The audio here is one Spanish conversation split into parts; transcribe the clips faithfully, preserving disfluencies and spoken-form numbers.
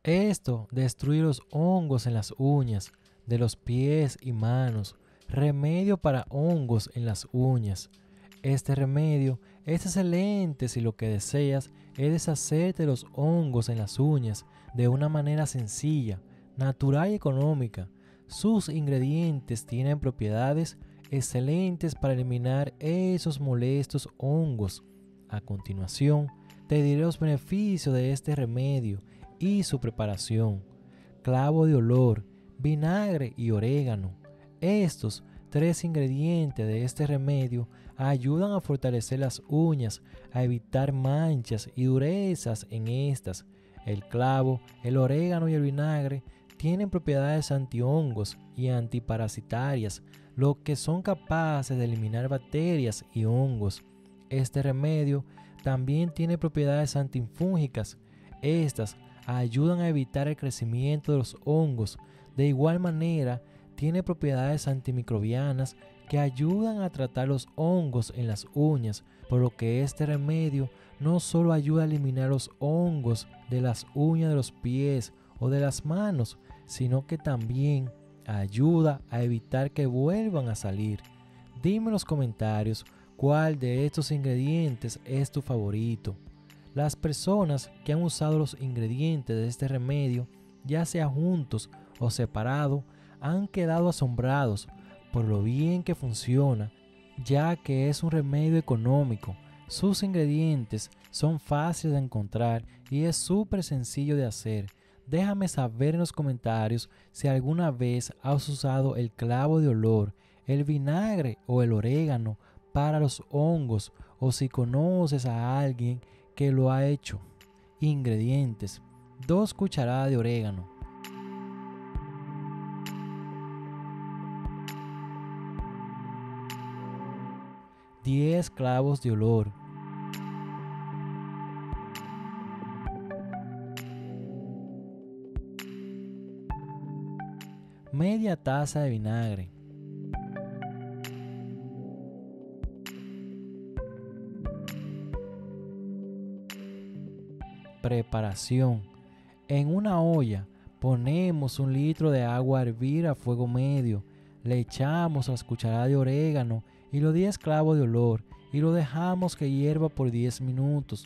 Esto destruye los hongos en las uñas de los pies y manos. Remedio para hongos en las uñas. Este remedio es excelente si lo que deseas es deshacerte de los hongos en las uñas de una manera sencilla, natural y económica. Sus ingredientes tienen propiedades excelentes para eliminar esos molestos hongos. A continuación, te diré los beneficios de este remedio y su preparación. Clavo de olor, vinagre y orégano. Estos tres ingredientes de este remedio ayudan a fortalecer las uñas, a evitar manchas y durezas en estas. El clavo, el orégano y el vinagre tienen propiedades antihongos y antiparasitarias, lo que son capaces de eliminar bacterias y hongos. Este remedio también tiene propiedades antifúngicas. Estas ayudan a evitar el crecimiento de los hongos. De igual manera, tiene propiedades antimicrobianas que ayudan a tratar los hongos en las uñas, por lo que este remedio no solo ayuda a eliminar los hongos de las uñas de los pies o de las manos, sino que también ayuda a evitar que vuelvan a salir. Dime en los comentarios cuál de estos ingredientes es tu favorito. Las personas que han usado los ingredientes de este remedio, ya sea juntos o separado, han quedado asombrados por lo bien que funciona, ya que es un remedio económico. Sus ingredientes son fáciles de encontrar y es súper sencillo de hacer. Déjame saber en los comentarios si alguna vez has usado el clavo de olor, el vinagre o el orégano para los hongos, o si conoces a alguien que lo ha hecho. Ingredientes: dos cucharadas de orégano, diez clavos de olor, media taza de vinagre. Preparación: en una olla ponemos un litro de agua a hervir a fuego medio, le echamos las cucharadas de orégano y los diez clavos de olor y lo dejamos que hierva por diez minutos.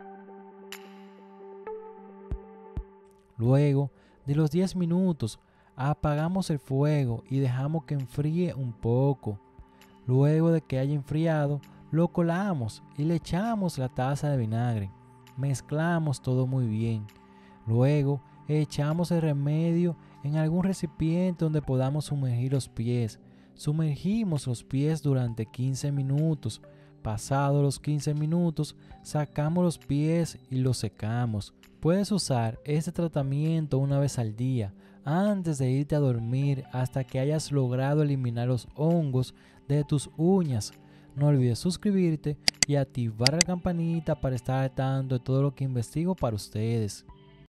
Luego de los diez minutos, Apagamos el fuego y dejamos que enfríe un poco. Luego de que haya enfriado, lo colamos y le echamos la taza de vinagre. Mezclamos todo muy bien. Luego echamos el remedio en algún recipiente donde podamos sumergir los pies. Sumergimos los pies durante quince minutos. Pasados los quince minutos, sacamos los pies y los secamos. Puedes usar este tratamiento una vez al día, antes de irte a dormir, hasta que hayas logrado eliminar los hongos de tus uñas. No olvides suscribirte y activar la campanita para estar al tanto de todo lo que investigo para ustedes.